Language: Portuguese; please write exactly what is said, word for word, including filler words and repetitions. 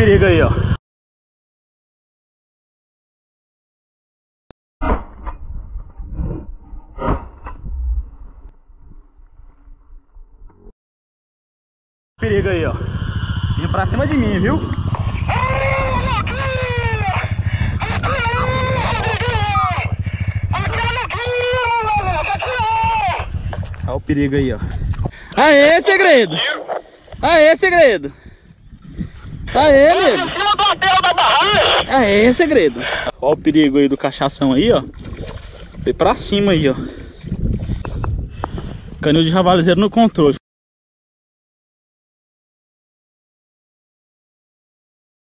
perigo aí, ó. Perigo aí, ó. Vem pra cima de mim, viu? Olha o perigo aí, ó. Aê, segredo! Aê, segredo! Aê, nego! Aê, segredo! Olha o perigo aí do cachação aí, ó. Veio pra cima aí, ó. Canil de javalizeiro no controle.